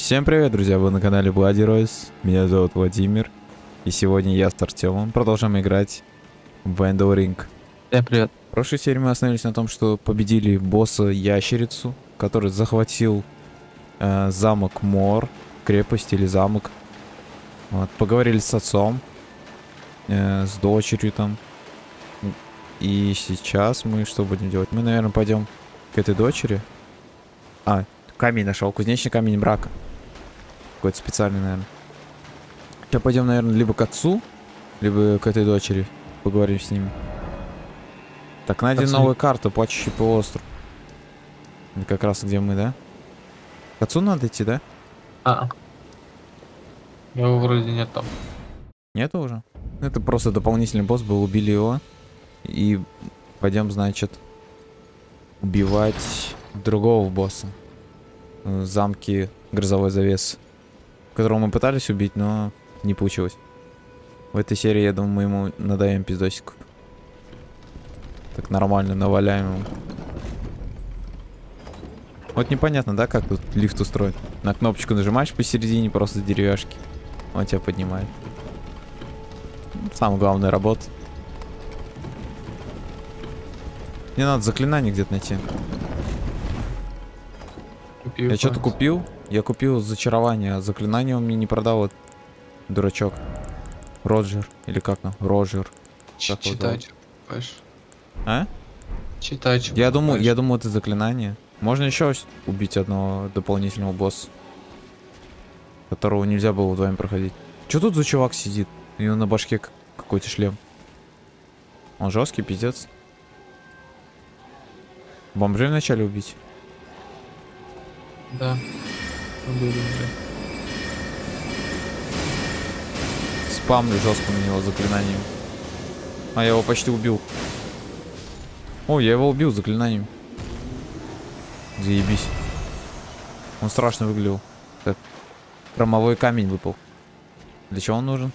Всем привет, друзья, вы на канале Bloody Royce. Меня зовут Владимир. И сегодня я с Артемом продолжаем играть в Vandal Ring. Всем привет. В прошлой серии мы остановились на том, что победили босса Ящерицу, который захватил замок Мор, крепость или замок. Вот, поговорили с отцом, с дочерью там. И сейчас мы что будем делать? Мы, наверное, пойдем к этой дочери. Камень нашел, кузнечный камень брака. Какой-то специальный, наверное. Сейчас пойдем, наверное, либо к отцу, либо к этой дочери. Поговорим с ними. Так, найдем новую карту, плачущий полуостров. Это как раз где мы, да? К отцу надо идти, да? Его вроде нет там. Нету уже? Это просто дополнительный босс был, убили его. И пойдем, значит, убивать другого босса. В замке Грозовой Завес, которого мы пытались убить, но не получилось. В этой серии, я думаю, мы ему надаем пиздосик. Так нормально наваляем ему. Вот непонятно, да, как тут лифт устроен. На кнопочку нажимаешь посередине, просто деревяшки. Он тебя поднимает. Самая главная работа. Мне надо заклинание где-то найти. Я что-то купил. Я купил зачарование, а заклинание он мне не продал. Вот дурачок. Роджер. Или как там? Роджер. Читать. А? Читать. Я думаю, это заклинание. Можно еще убить одного дополнительного босса, которого нельзя было вдвоем проходить. Что тут за чувак сидит? У него на башке какой-то шлем. Он жесткий, пиздец. Бомжей вначале убить. Да. Убили уже. Спамлю жестко на него заклинанием. А, я его почти убил. О, я его убил заклинанием. Заебись. Он страшно выглядел. Так. Хромовой камень выпал. Для чего он нужен?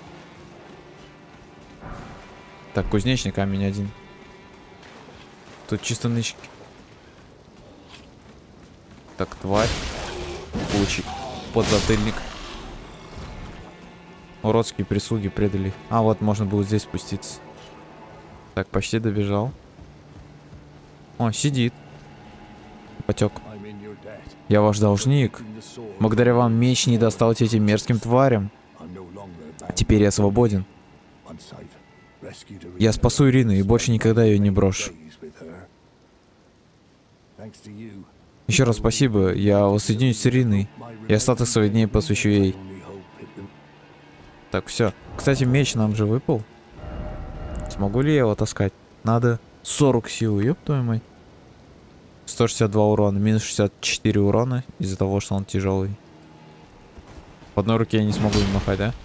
Так, кузнечный камень один. Тут чисто нычки. Так, тварь. Получи подзатыльник. Уродские прислуги предали. А, вот можно было здесь спуститься. Так, почти добежал. О, сидит. Потек. Я ваш должник. Благодаря вам меч не достался этим мерзким тварям. Теперь я свободен. Я спасу Ирину и больше никогда ее не брошу. Еще раз спасибо. Я воссоединюсь с Ириной. И остаток своих дней посвящу ей. Так, все. Кстати, меч нам же выпал. Смогу ли я его таскать? Надо 40 сил, ёб твою мать. 162 урона, минус 64 урона из-за того, что он тяжелый. В одной руке я не смогу им махать, да?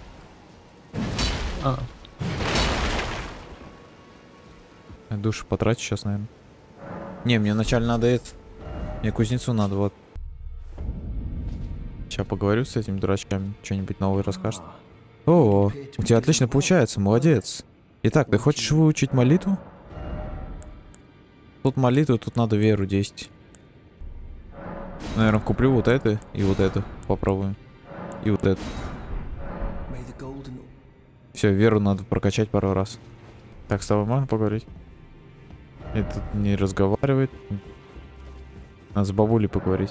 Я душу потрачу сейчас, наверное. Не, мне вначале надо это. Мне кузнецу надо, вот. Сейчас поговорю с этими дурачками. Что-нибудь новое расскажет. О, у тебя отлично получается, молодец. Итак, ты хочешь выучить молитву? Тут молитву, тут надо веру 10. Наверное, куплю вот это и вот это. Попробуем. И вот это. Все, веру надо прокачать пару раз. Так, с тобой можно поговорить? Этот не разговаривает. Надо с бабулей поговорить.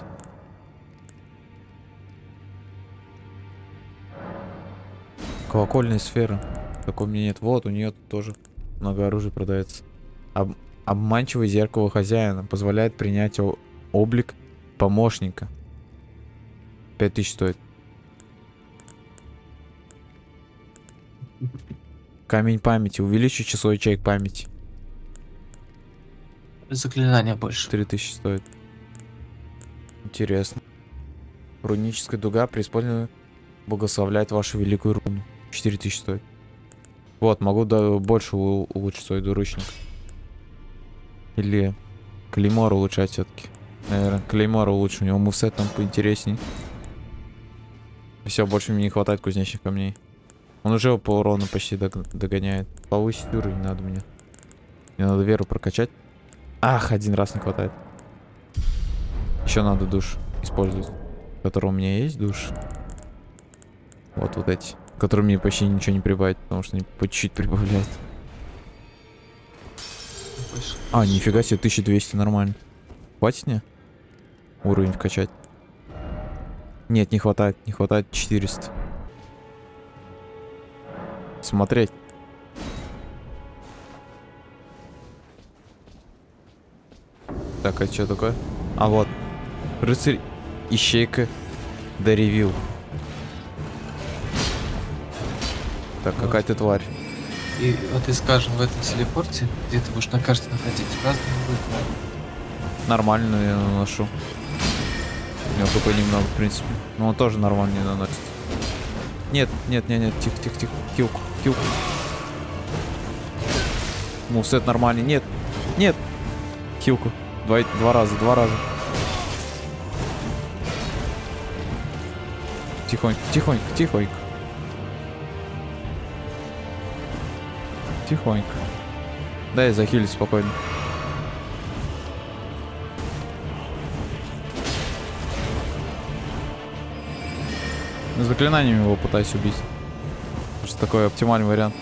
Колокольная сфера. Такой у меня нет. Вот, у нее тут тоже много оружия продается. Обманчивое зеркало хозяина позволяет принять облик помощника. 5000 стоит. Камень памяти. Увеличить число ячеек памяти. Заклинание больше. 3000 стоит. Интересно. Руническая дуга при использовании благословляет вашу великую руну. 4000 стоит. Вот, могу больше улучшить свой двуручник. Или клеймор улучшать все-таки. Наверное, клеймор улучшу. У него мувсет там поинтересней. Все, больше мне не хватает кузнечных камней. Он уже по урону почти догоняет. Повысить уровень надо мне. Мне надо веру прокачать. Ах, один раз не хватает. Еще надо душ использовать. который у меня есть, душ. Вот эти. Которые мне почти ничего не прибавят, потому что они по чуть-чуть прибавляют. Больше. А, нифига себе, 1200, нормально. Хватит мне уровень вкачать? Нет, не хватает 400. Смотреть. Так, а что такое? А вот. Рыцарь Ищейка до ревью. Так, какая ты тварь. И вот и скажем, в этом телепорте, где ты будешь на карте находить, разные будет. Нормально я наношу. У него ХП немного, в принципе. Но он тоже нормально не наносит. Нет, тихо. Хилку. Мувсет нормальный. Нет. Хилку. Два раза. Тихонько. Дай захилить спокойно. Заклинаниями его пытаюсь убить. Просто такой оптимальный вариант.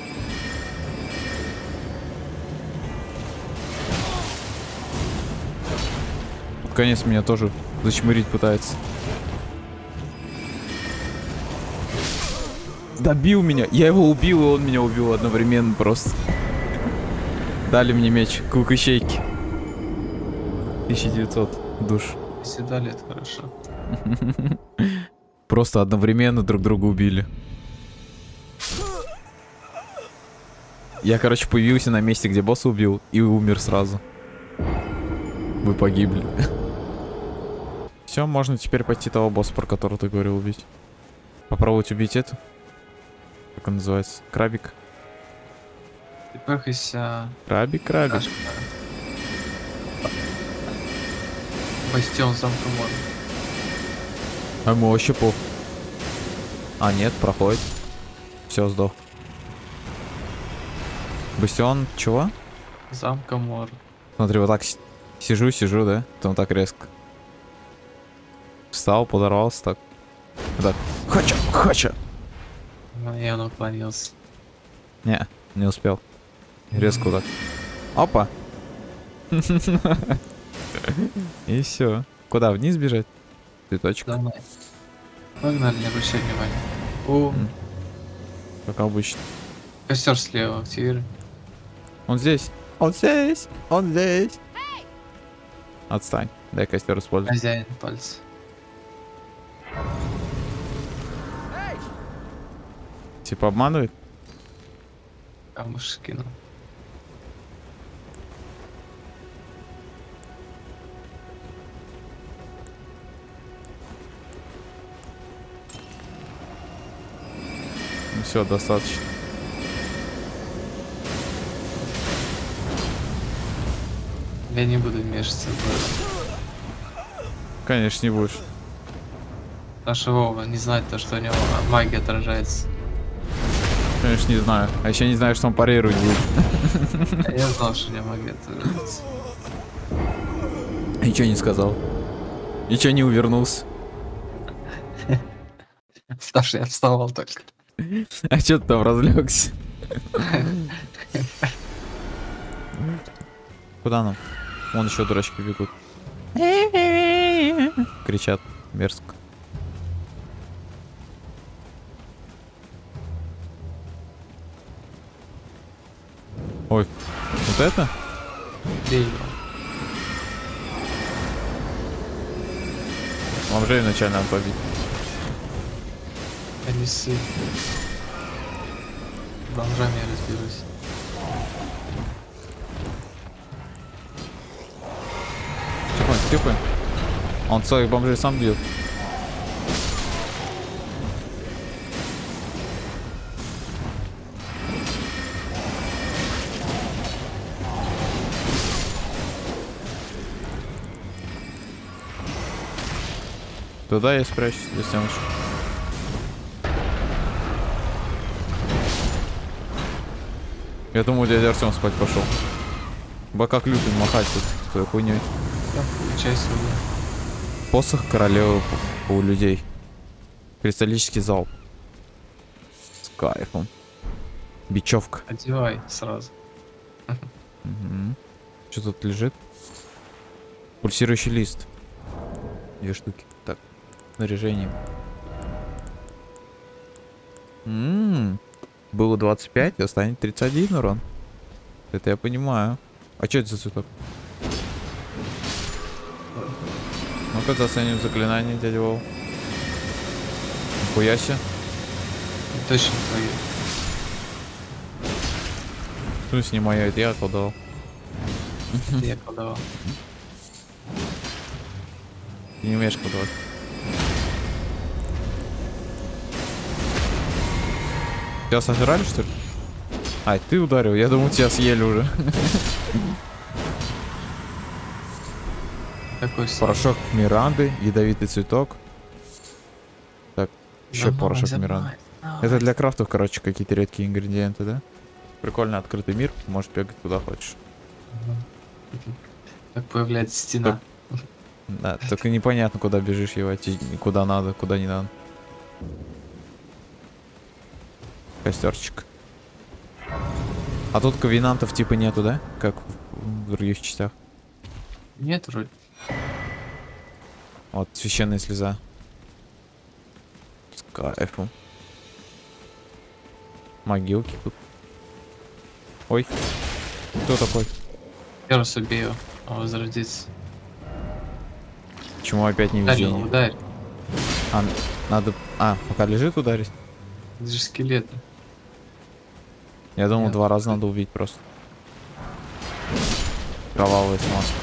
Под конец меня тоже зачмырить пытается. Добил меня. Я его убил, и он меня убил одновременно просто. Дали мне меч. Круг ищейки. 1900 душ. Если дали, это хорошо. Просто одновременно друг друга убили. Я, короче, появился на месте, где босса убил, и умер сразу. Вы погибли. Все, можно теперь пойти того босса, про которого ты говорил, убить. Попробовать убить эту. Как он называется? Крабик. Ты пыхайся. Крабик. Бастион замка Мор. А ему вообще пол. А, нет, проходит. Все, сдох. Бастион чего? Замка Мор. Смотри, вот так сижу, да? Потом так резко. Встал, подорвался так. Так. Хача! И он уклонился. Не успел. Резко так. Опа! И все. Куда? Вниз бежать? Цветочек. Давай. Погнали, не обращай внимания. О, Как обычно. костер слева активируй. Он здесь. Отстань. Дай костер использовать. Хозяин пальца. Типа обманывает? Камушек кинул. Ну все, достаточно. Я не буду вмешиваться в это. Конечно, не будешь. Наша Вова не знает то, что у него магия отражается. Конечно, не знаю. А еще не знаю, что он парировать будет. А я знал, что у него магия отражается. Ничего не сказал. Ничего не увернулся. Саша, я вставал только. А что ты там разлегся? Куда нам? Вон еще дурачки бегут. Кричат мерзко. Ой, вот это? Бей его. Бомжей вначале надо побить. Я не ссы. С бомжами я разберусь. Тихо. Он целых бомжей сам бьет. Туда я спрячусь за стеночку. Я думаю, дядя Артем спать пошел. Как любим махать тут твоей хуйней. Я получаю свою. Посох королевы у людей. Кристаллический залп. С кайфом. Бечевка. Одевай сразу. Угу. Что тут лежит? Пульсирующий лист. 2 штуки. Так, снаряжение. Было 25, а станет 31 урон. Это я понимаю. А что это за цветок? Ну-ка заценим заклинание, дядя Вов. Нихуя себе. Точно твои. В смысле не моя, это я колдовал. Я подавал. Ты не умеешь колдовать. Тебя сожрали, что ли? Ай, ты ударил, я думал, тебя съели уже. Такой Порошок Миранды, ядовитый цветок. Так, еще порошок Миранды. Это для крафтов, короче, какие-то редкие ингредиенты, да? Прикольно, открытый мир, можешь бегать куда хочешь. Так появляется стена. Да, только непонятно, куда бежишь, ебать, и куда надо, куда не надо. Костерчик. А тут ковенантов типа нету, да? Как в других частях. Нет, вроде. Вот, священная слеза. С кайфом. Могилки тут. Ой. Кто такой? Я раз убей его. Он возродится. Почему опять не Ударь, везение? ударь. А, надо... А, пока лежит ударить? Это же скелеты. Я думал, Нет. 2 раза надо убить просто. Кровавая смазка.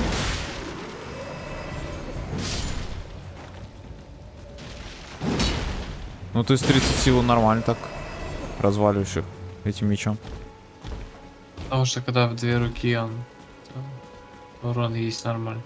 Ну, то есть 30 сил нормально так разваливаешь их этим мечом. Потому что когда в 2 руки он... там урон есть нормально.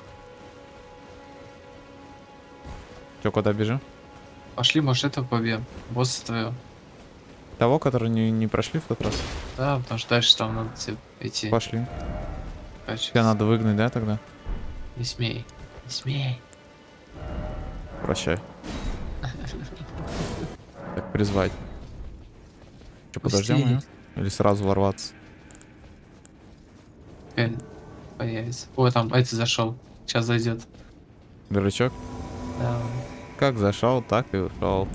Че, куда бежим? Пошли, может, этого побьем. Босса твоего. Того, который не прошли в тот раз? Да, потому что дальше там надо идти. Пошли. Качаться. Тебя надо выгнать, да, тогда? Не смей. Не смей. Прощай. Так, призвать. Че, подождем Пусти. ее? Или сразу ворваться? Появится. О, там этот зашел. Сейчас зайдет. Дурачок? Да. Как зашел, так и ушел.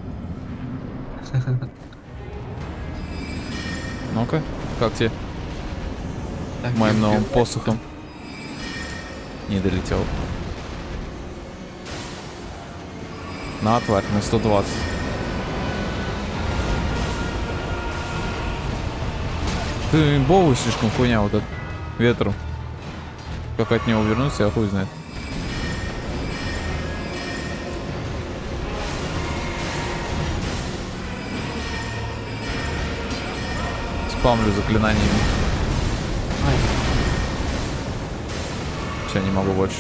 Ну-ка, как тебе? Так, Моим бьем, новым бьем. посохом. Не долетел. На, тварь, на 120. Ты имбовый слишком хуйня вот этот ветром. Как от него увернуться, я хуй знает. Спамлю заклинаниями. Ай, Все, не могу больше.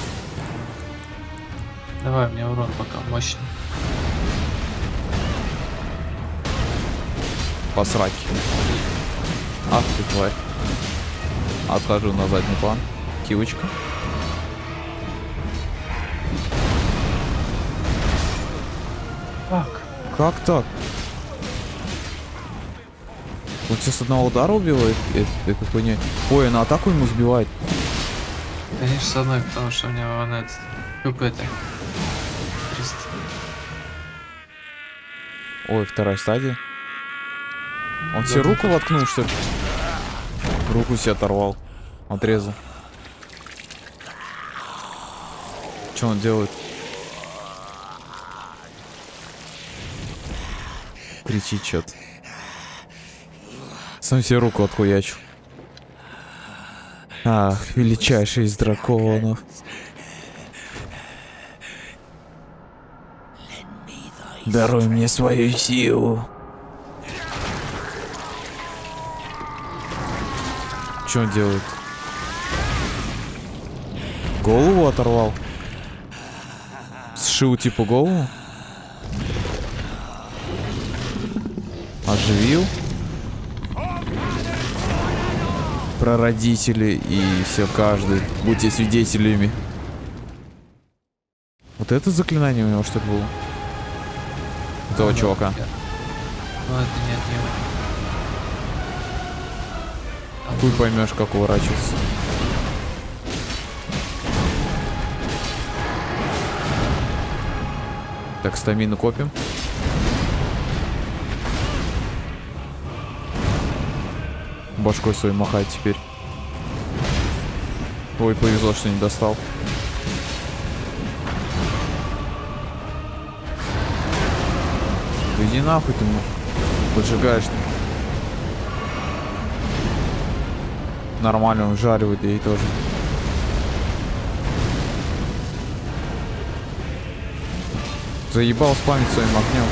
давай, мне урон пока мощный. Посраки. Ах ты тварь. Отхожу на задний план. Кивочка. Как? Как так? Он тебя с одного удара убивает? Это хуйня. Ой, на атаку ему сбивает. Конечно, с одной, потому что у него он этот... КП-то. 300. Ой, 2-я стадия. Он себе руку воткнул, что ли? Руку себе оторвал. Отрезал. Что он делает? Кричит что-то. Сам себе руку отхуячу. Ах, величайший из драконов. Даруй мне свою силу. Что он делает? Голову оторвал? Сшил типа голову? Оживил? Прародители и все каждый. Будьте свидетелями. Вот это заклинание у него что-то было? Этого Ну, чувака. нет. Ну это нет, не его. Там Хуй был- поймешь, как уворачиваться. Так, стамину копим. Башкой своей махать теперь. Ой, повезло, что не достал. Да иди нахуй ты поджигаешь. Нормально, он жаривает ей тоже. Заебал спамить своим огнем.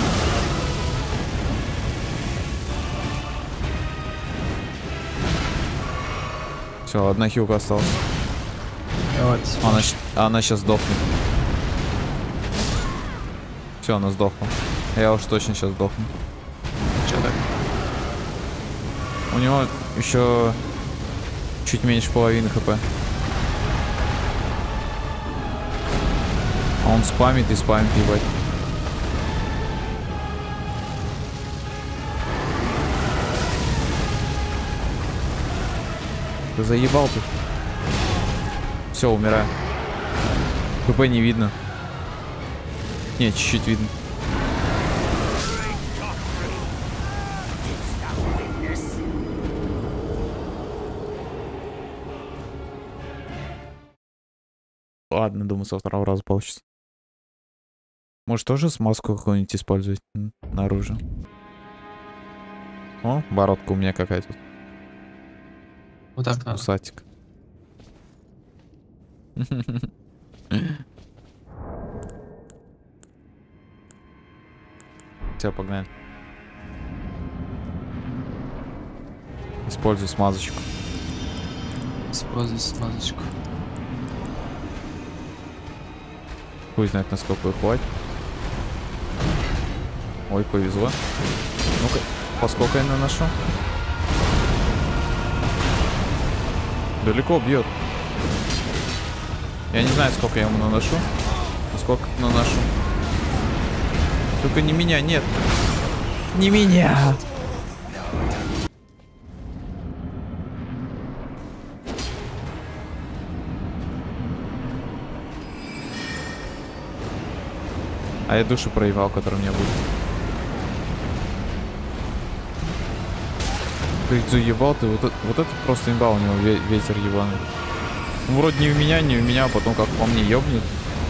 Все, одна хилка осталась. Вот, Она сейчас сдохнет. Все, она сдохла. Я уж точно сейчас сдохну. что так? У него еще чуть меньше половины хп. А он спамит и спамит, ебать. Ты заебал ты. Все, умираю. ХП не видно. Не, чуть-чуть видно. Ладно, думаю, со второго раза получится. Может, тоже смазку какую-нибудь использовать на оружие? О, бородка у меня какая-то. Вот так надо. Усатик. Все, погнали. Используй смазочку. Используй смазочку. Хуй знает, насколько их хватит. Ой, повезло. Ну-ка, поскольку я наношу? Далеко бьет. Я не знаю, сколько я ему наношу. Сколько наношу. Только не меня, нет. Не меня! А я душу проебал, который у меня будет. Ты заебал ты, вот это просто имба у него ветер ебаный. Ну, вроде не у меня, а потом как по мне ёбнет.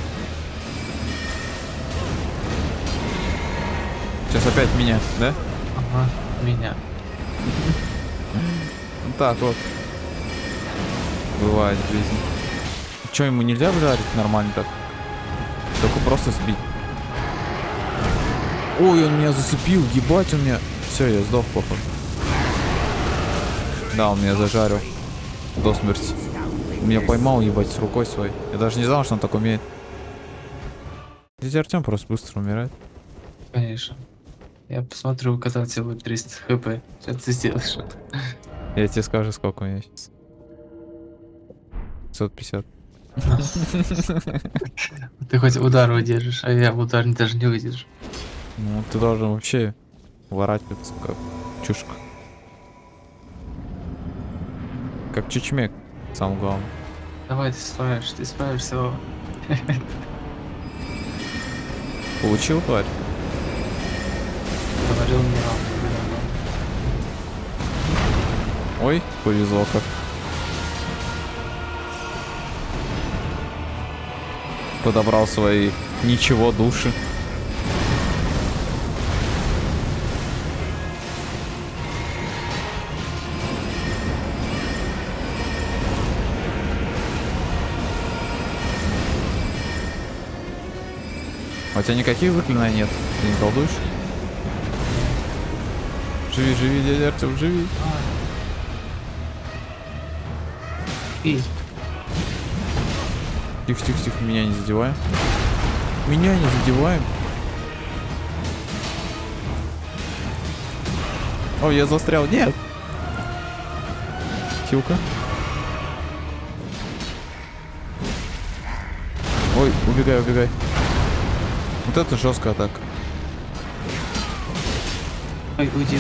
Сейчас опять меня, да? Ага, меня. Вот так вот. Бывает в жизни. Че, ему нельзя жарить нормально так? Только просто сбить. Ой, он меня зацепил, ебать, он меня... Все, я сдох, походу. Да, он меня зажарил. До смерти. Меня поймал, ебать, с рукой своей. Я даже не знал, что он так умеет. Здесь Артем просто быстро умирает. Конечно. Я посмотрю, когда у тебя будет 300 хп. Что ты сделаешь? Я тебе скажу, сколько у меня сейчас. 550. Ты хоть удар выдержишь, а я удар даже не выдержу. Ну, ты должен вообще ворачиваться, как чушка. Как чучмек, самое главное. Давай, ты справишься. О. Получил, тварь? Говорил мне вам. Ой, повезло как. Подобрал свои ничего души. А у тебя никаких заклинаний нет? Ты не колдуешь? Живи, живи, дядя Артем, живи. И Тихо, тихо, тихо, меня не задеваем. Меня не задеваем. О, я застрял. Нет. Хилка. Ой, убегай, убегай. Вот это жесткая атака. Ой, уйди.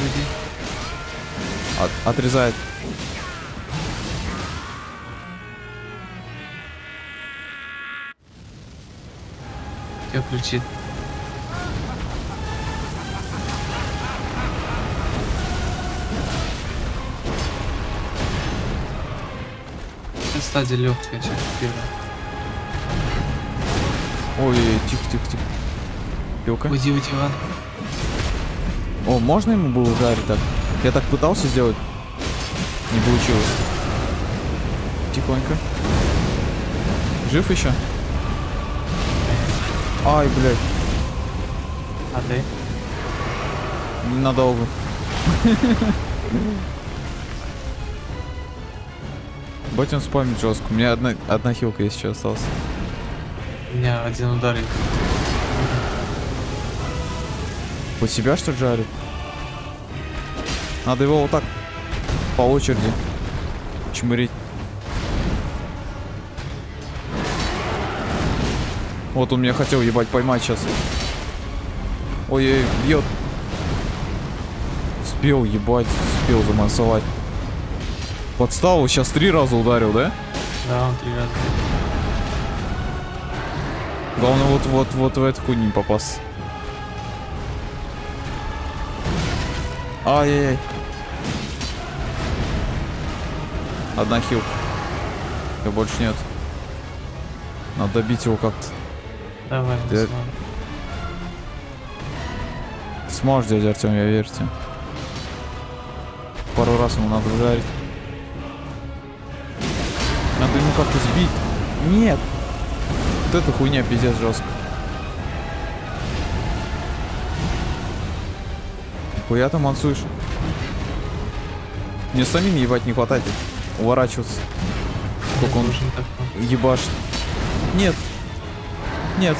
Отрезает. Тебя включит. Стадия легкая, сейчас первая. Ой, тихо. Пилка. Уйди, Иван. О, можно ему было ударить так? Я так пытался сделать. Не получилось. Тихонько. Жив еще? Ай, блядь. А ты? Ненадолго. Ботин спамит жестко. У меня одна хилка есть еще осталась. У меня один удар. Под себя что ли жарит? Надо его вот так по очереди чмырить. Вот он меня хотел ебать поймать сейчас. Ой-ой, бьет. Успел ебать, успел замансовать. Подставу сейчас 3 раза ударил, да? Да, он 3 раза. Главное вот в эту хуйню не попасть. Ай-яй-яй. Одна хилка. И больше нет. Надо добить его как-то. Давай, Ты сможешь, дядя Артем, я верю тебе. Пару раз ему надо ударить. Надо ему как-то сбить. Нет. Вот эта хуйня пиздец жестко. Хуя там мансуешь. Мне самим ебать не хватает. Уворачиваться. Сколько он ебашит. Нет. Нет.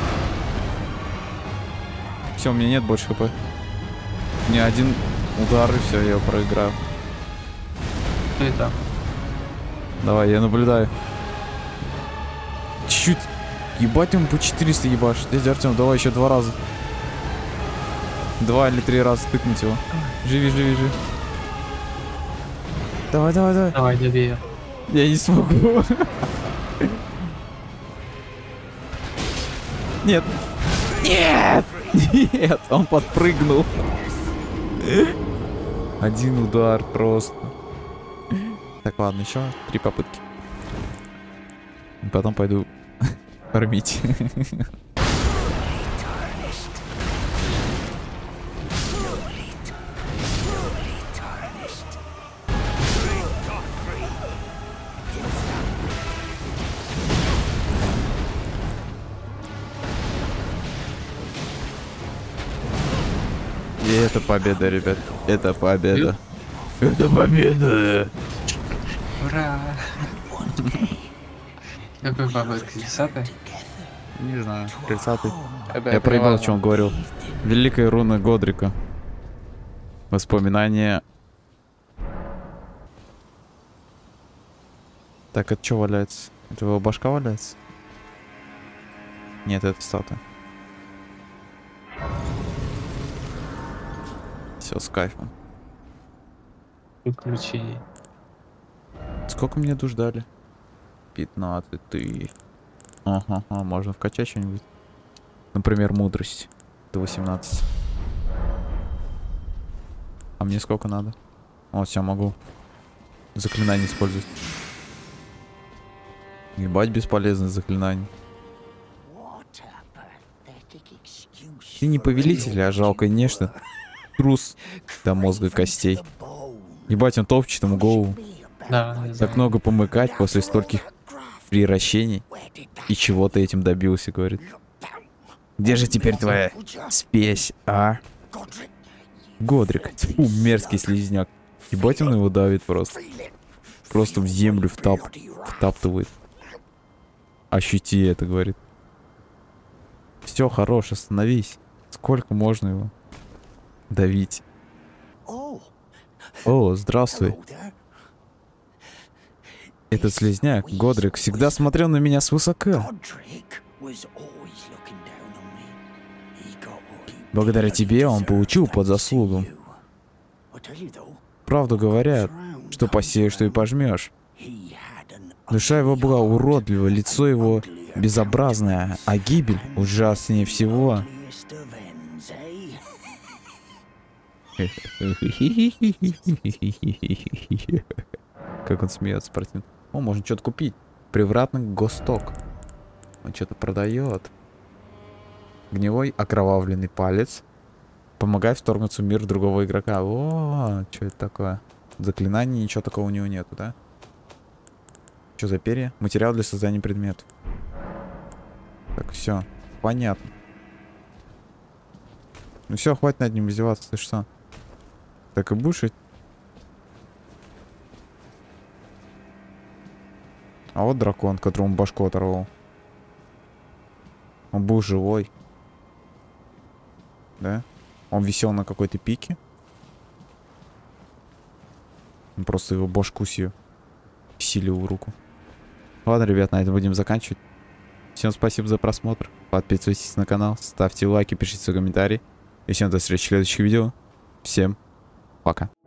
Все, у меня нет больше хп. У меня один удар и все, я проиграю. Кто это? Давай, я наблюдаю. Чуть-чуть. Ебать, он по 400 ебашит. Дядя Артем, давай еще 2 раза. 2 или 3 раза тыкнуть его. Живи. Давай. Давай, добей ее. Я не смогу. Нет. Нет, он подпрыгнул. Один удар просто. Так, ладно, еще 3 попытки. И потом пойду фармить. И это победа, ребят. Это победа. Это победа. Ура! Какой победа? 10-й? Не знаю, 30-й. Я проебал, что он говорил. Великая руна Годрика. Воспоминания. Так, это что валяется? Это его башка валяется? Нет, это статуя. Все, с кайфом. Приключений. Сколько мне душ дали? 15 ты. Ага, можно вкачать что-нибудь. Например, мудрость. До 18. А мне сколько надо? О, все, могу заклинание использовать. Ебать бесполезное заклинание. Ты не повелитель, а жалкое нечто. Трус до мозга костей. Ебать, он топчет ему голову. Да, Так много помыкать после стольких превращений. И чего ты этим добился, говорит. Где же теперь твоя спесь, а? Годрик. Фу, мерзкий слизняк. Ебать, он его давит просто. Просто в землю втаптывает. Ощути это, говорит. Все, хорош, остановись. Сколько можно его давить? О, здравствуй. Этот слизняк, Годрик, всегда смотрел на меня свысока. Благодаря тебе он получил под заслугу. Правду говорят, что посеешь, что и пожмешь. Душа его была уродлива, лицо его безобразное, а гибель ужаснее всего. Как он смеется, противно. О, можно что-то купить. Привратный госток. Он что-то продает. Гнилой окровавленный палец. Помогай вторгнуться в мир другого игрока. О, что это такое? Заклинание, ничего такого у него нету, да? Что за перья? Материал для создания предметов. Так, все. Понятно. Ну все, хватит над ним издеваться, ты что? Так и будешь? А вот дракон, которому башку оторвал. Он был живой. Да? Он висел на какой-то пике. Он просто его башку сию силил в руку. Ладно, ребят, на этом будем заканчивать. Всем спасибо за просмотр. Подписывайтесь на канал, ставьте лайки, пишите свои комментарии. И всем до встречи в следующих видео. Всем пока.